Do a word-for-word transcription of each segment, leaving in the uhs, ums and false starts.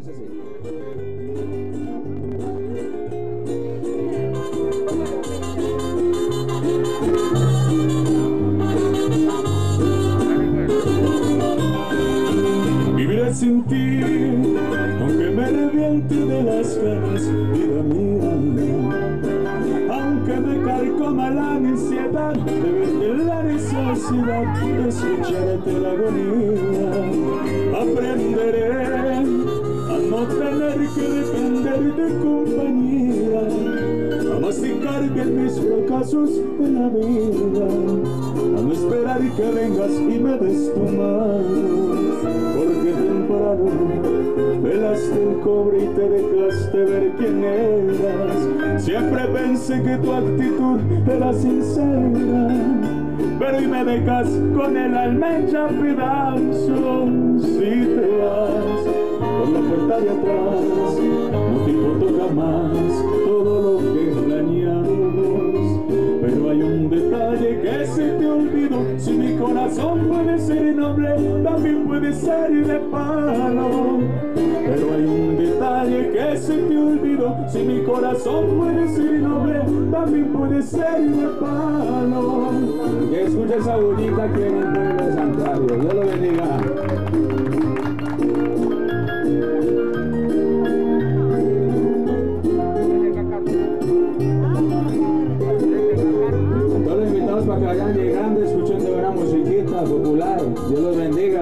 Dice así. Viviré sin ti, aunque me reviente de las ganas, vida mía. Aunque me carcoma la ansiedad de verte la necesidad de escucharte la agonía. Aprenderé a no tener que depender de compañía, a masticar bien mis fracasos de la vida, a no esperar que vengas y me des tu mano, porque temprano velaste el cobre y te dejaste ver quién eras. Siempre pensé que tu actitud era sincera, pero hoy me dejas con el alma hecha pedazos. Si te vas por la puerta de atrás, no te importó jamás todo lo que planeamos, pero hay un detalle que se te olvidó. Si mi corazón puede ser noble, también puede ser de palo. Pero hay un detalle que se te olvidó. Si mi corazón puede ser noble, también puede ser de palo. Que escuche esa bullita que en el pueblo de Santuario. Dios lo bendiga. Todos los invitados para que vayan llegando, escuchen de buena musiquita popular. Dios los bendiga.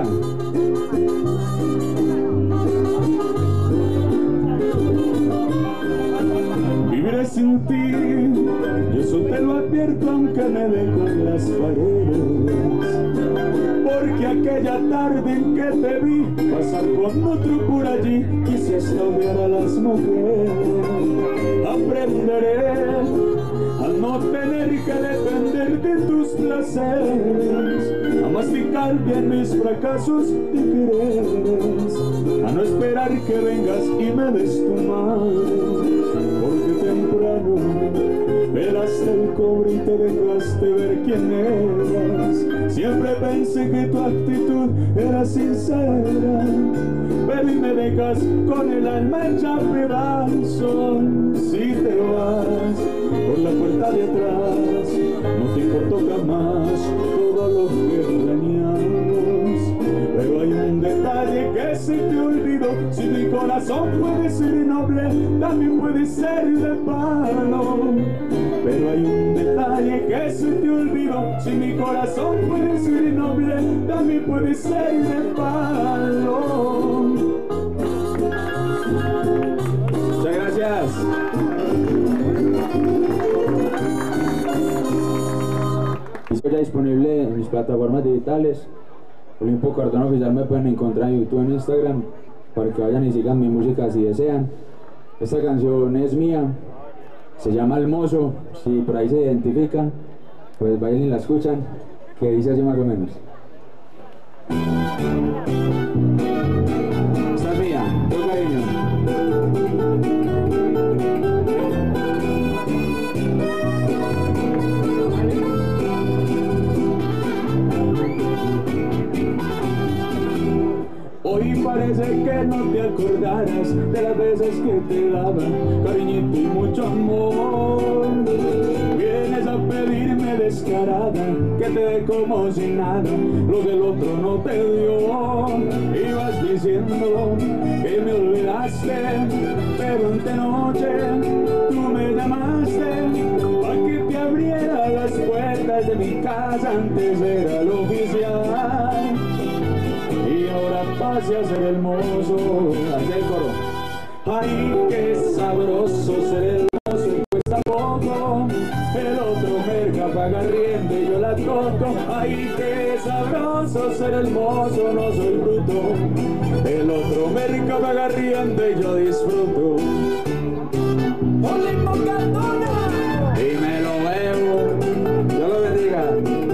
Viviré sin ti, yo eso te lo advierto aunque me dejo en las paredes, porque aquella tarde en que te vi pasar con otro por allí, quisiste odiar a las mujeres. Aprenderé a no tener que depender de tus placeres, a masticar bien mis fracasos de quereres, a no esperar que vengas y me des tu mano, porque temprano velaste el cobre y te dejaste ver quién eras. Siempre pensé que tu actitud era sincera, pero hoy me dejas con el alma hecha pedazos. Si te vas por la puerta de atrás, no te importó jamás todo lo que planeamos, pero hay un detalle que se te olvidó. Si mi corazón puede ser noble, también puede ser de palo. Pero hay un detalle que se te olvidó. Si mi corazón puede ser noble, también puede ser de palo. Muchas gracias. Estoy ya disponible en mis plataformas digitales. Olimpo Cardona Oficial me pueden encontrar en YouTube, en Instagram, para que vayan y sigan mi música si desean. Esta canción es mía, se llama El Mozo. Si por ahí se identifican, pues vayan y la escuchan, que dice así más o menos. Esta es mía, con cariño. Hoy parece que no te acordaras de las veces que te daba cariñito y mucho amor. Vienes a pedirme descarada que te dé como si nada lo que el otro no te dio. Ibas diciendo que me olvidaste, pero antenoche tú me llamaste para que te abriera las puertas de mi casa. Antes era lo oficial y ahora pase a ser el mozo. Hacia el coro. Ay, qué sabroso ser el mozo, cuesta poco. El otro merca paga rienda y yo la toco. Ay, qué sabroso ser el mozo, no soy bruto. El otro merca paga rienda y yo disfruto. Olimpo Cardona y me lo bebo. Dios lo bendiga.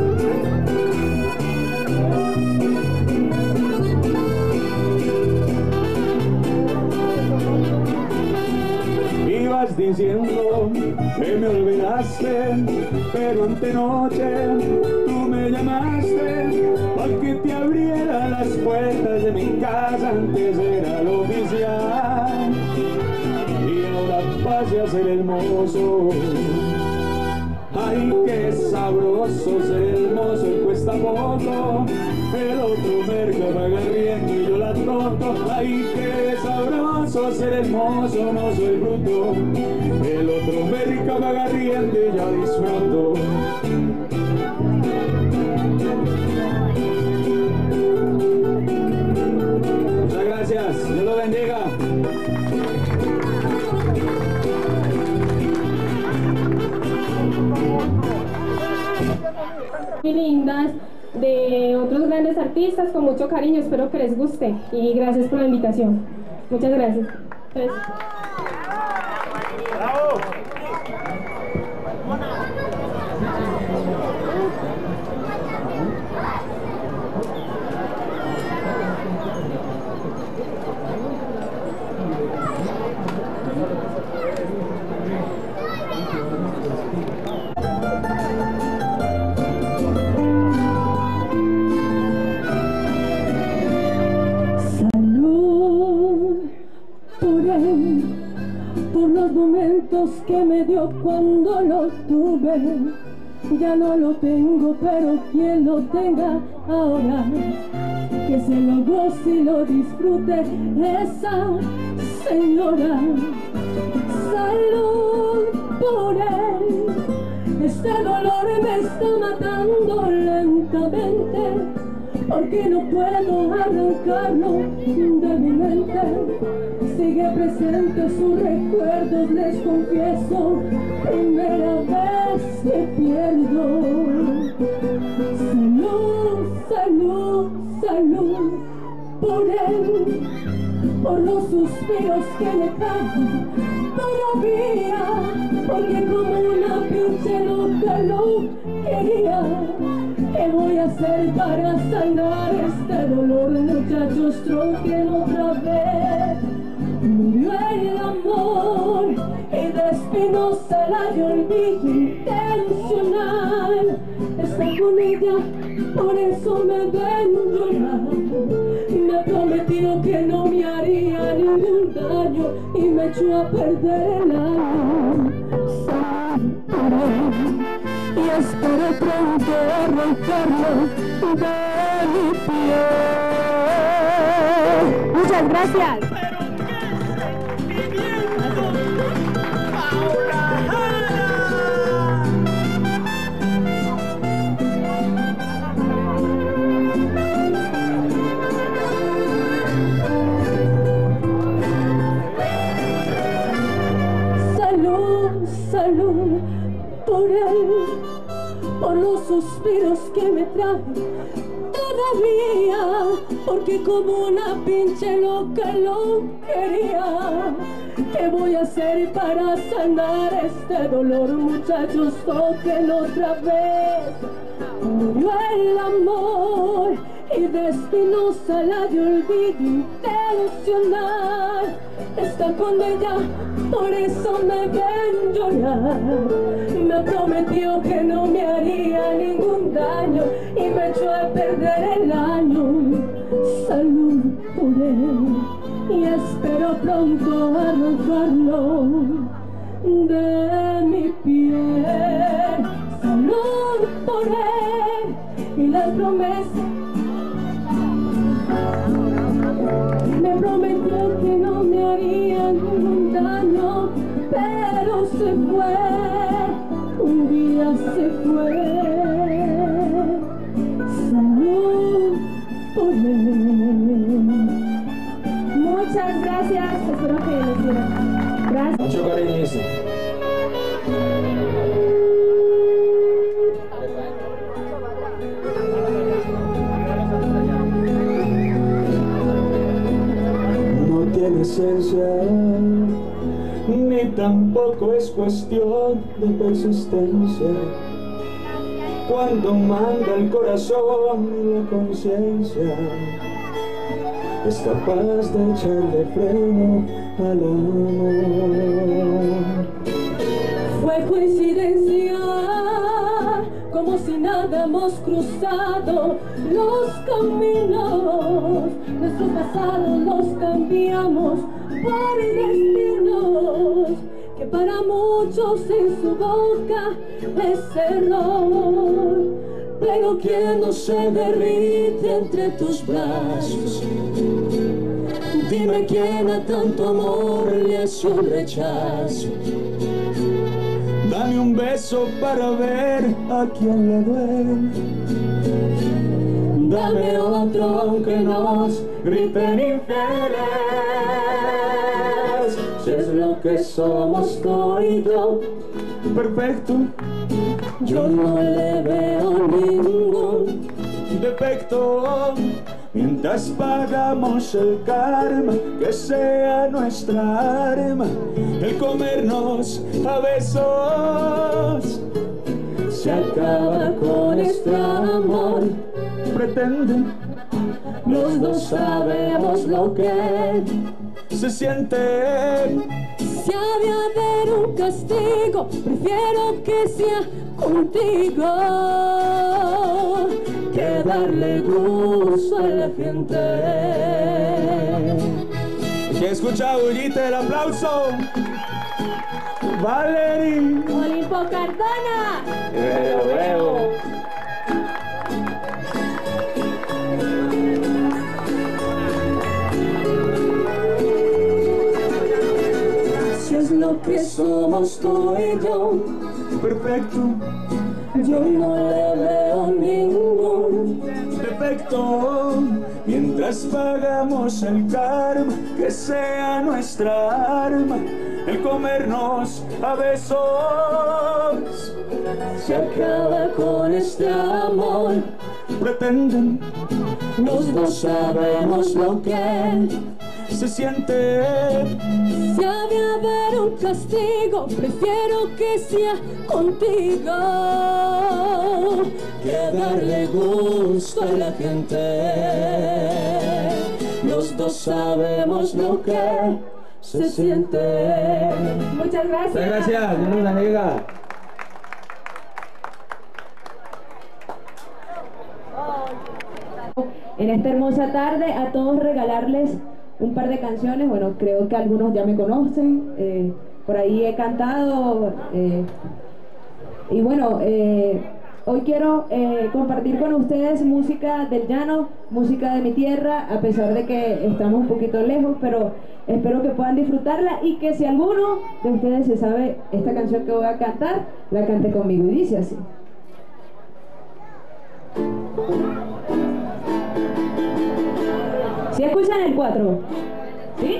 Ibas diciendo que me olvidaste, pero antenoche tú me llamaste para que te abriera las puertas de mi casa. Antes era lo oficial ser hermoso. Ay, qué sabroso ser hermoso y cuesta poco. El otro merca paga riendo y yo la tonto. Ay, qué sabroso ser hermoso, no soy bruto. El otro merca paga riendo y yo disfruto. Muchas gracias, Dios lo bendiga. Muy lindas, de otros grandes artistas, con mucho cariño, espero que les guste y gracias por la invitación. Muchas gracias. Entonces, ¡bravo! Por los momentos que me dio cuando lo tuve, ya no lo tengo, pero quien lo tenga ahora, que se lo goce y lo disfrute esa señora. Salud por él, este dolor me está matando lentamente, porque no puedo arrancarlo de mi mente. Sigue presente sus recuerdos, les confieso, primera vez que pierdo. Salud, salud, salud por él, por los suspiros que me trajo todavía, porque como una pinche loca lo quería. ¿Qué voy a hacer para sanar este dolor, muchachos? Troquen otra vez. Murió el amor y de Espinosa la de olvido intencional. Está con ella, por eso me ven llorar. Me prometió que no me haría ningún daño y me echó a perder el alma. Y espero pronto arrancarlo de mi piel. Muchas gracias. Salud por él, por los suspiros que me trae todavía, porque como una pinche loca lo quería. ¿Qué voy a hacer para sanar este dolor, muchachos? Toquen otra vez. Murió el amor y de Espinosa la de olvido intencional. Está con ella, por eso me ven llorar. Me prometió que no me haría ningún daño y me echó a perder el año. Salud por él y espero pronto arrancarlo de mi piel. Salud por él y la promesa. Me prometió que no me haría ningún daño, pero se fue, un día se fue. Salud por él. Muchas gracias, espero que les quieran. Gracias. Mucho cariño, dice. Esencia, ni tampoco es cuestión de persistencia. Cuando manda el corazón y la conciencia, es capaz de echarle freno al amor. Fue coincidencia, como si nada hemos cruzado los caminos. Nuestros pasados los cambiamos por destinos que para muchos en su boca es error, pero quien no se derrite entre tus brazos. Dime quién a tanto amor le hace un rechazo. Dame un beso para ver a quien le duele. Dame otro aunque nos griten infieles. Si es lo que somos tú y yo, Perfecto, yo no le veo ningún defecto. Mientras pagamos el karma, que sea nuestra arma, el comernos a besos. se acaba con este amor. Pretenden, Los dos sabemos lo que se siente. si ha de haber un castigo, prefiero que sea contigo que darle gusto a la gente. ¿Quién escucha bullita el aplauso? Valerie. Olimpo Cardona. Veo, veo. Si es lo que somos tú y yo, Perfecto, yo no le veo ningún defecto. Mientras pagamos el karma, que sea nuestra arma, el comernos a besos. se acaba con este amor. Pretenden, Los dos sabemos lo que se siente. si ha de haber un castigo, prefiero que sea contigo que darle gusto a la gente. Los dos sabemos lo que se siente. Muchas gracias. Muchas gracias, Dios nos la bendiga. En esta hermosa tarde a todos regalarles un par de canciones. Bueno, creo que algunos ya me conocen, eh, por ahí he cantado, eh, y bueno, eh, hoy quiero eh, compartir con ustedes música del llano, música de mi tierra, a pesar de que estamos un poquito lejos, pero espero que puedan disfrutarla y que si alguno de ustedes se sabe esta canción que voy a cantar, la cante conmigo, y dice así. ¿Sí escuchan el cuatro? ¿Sí?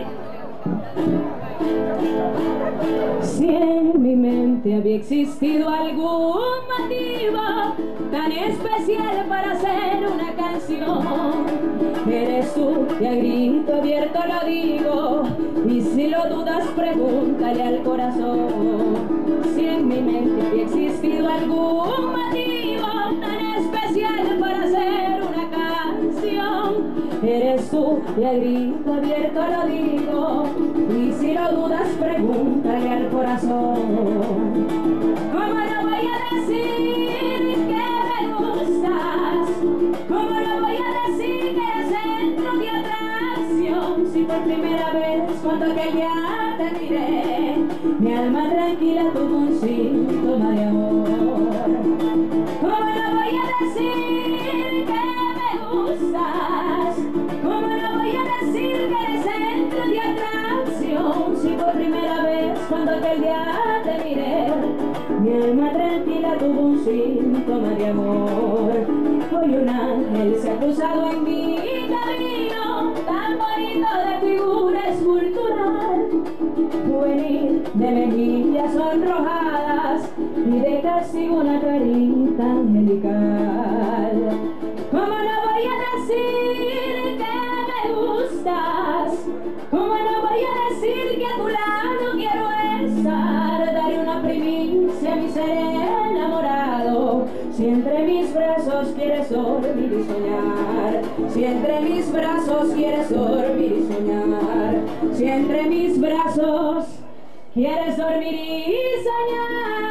Si en mi mente había existido algún motivo tan especial para hacer una canción, eres tú, y a grito abierto lo digo, y si lo dudas pregúntale al corazón. Si en mi mente había existido algún motivo tan especial para hacer una canción, eres tú, y a grito abierto lo digo, y si lo dudas pregúntale al corazón. ¿Cómo no voy a decir que me gustas? ¿Cómo no voy a decir que eres centro de atracción? Si por primera vez cuando aquel día te miré, mi alma tranquila tuvo un síntoma de amor. ¿Cómo no voy a decir que me gustas? ¿Cómo no voy a decir que eres centro de atracción? Si por primera vez cuando aquel día te miré, mi alma tranquila tuvo un síntoma de amor. Hoy un ángel se ha cruzado en mi camino, tan bonito de figura escultural, juvenil, de mejillas sonrojadas y de castigo una carita angelical. ¿Cómo no voy a decir que me gustas? ¿Cómo no voy a decir que a tu lado quiero estar? Daré una primicia a mi ser enamorado. Si entre mis brazos quieres dormir y soñar, si entre mis brazos quieres dormir y soñar, si entre mis brazos quieres dormir y soñar.